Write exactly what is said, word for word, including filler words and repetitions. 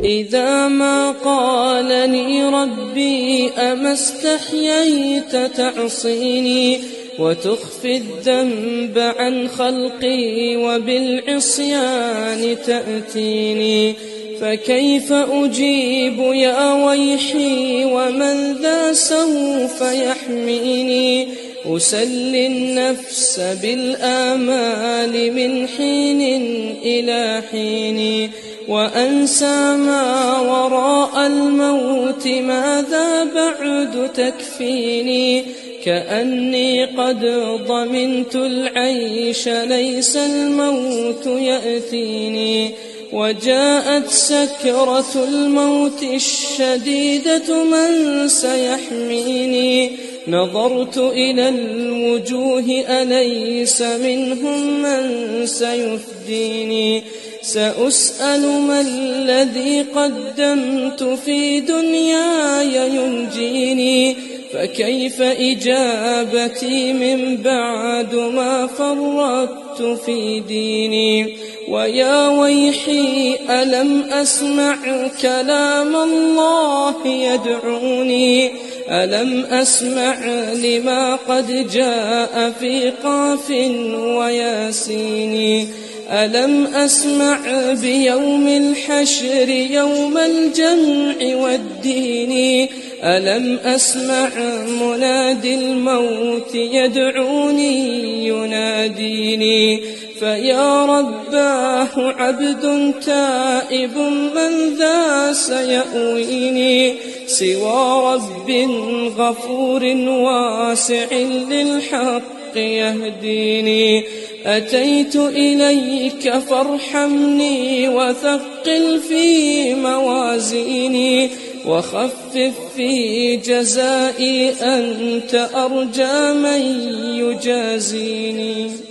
إذا ما قالني ربي أما استحييت تعصيني وتخفي الذنب عن خلقي وبالعصيان تأتيني، فكيف أجيب يا ويحي ومن ذا سوف يحميني؟ أسلي النفس بالآمال من حين إلى حين، وأنسى ما وراء الموت ماذا بعد تكفيني؟ كأني قد ضمنت العيش ليس الموت يأتيني، وجاءت سكرة الموت الشديدة من سيحميني؟ نظرت إلى الوجوه أليس منهم من سيفديني؟ سأسأل ما الذي قدمت في دنياي ينجيني، فكيف إجابتي من بعد ما فرطت في ديني؟ ويا ويحي ألم أسمع كلام الله يدعوني؟ ألم أسمع لما قد جاء في قاف وياسين؟ ألم أسمع بيوم الحشر يوم الجمع والدين؟ ألم أسمع منادي الموت يدعوني يناديني؟ فيا رباه عبد تائب من ذا سيأويني؟ سوى رب غفور واسع للحق يهديني. أتيت إليك فارحمني وثقل في موازيني، وخفف في جزائي أنت أرجى من يجازيني.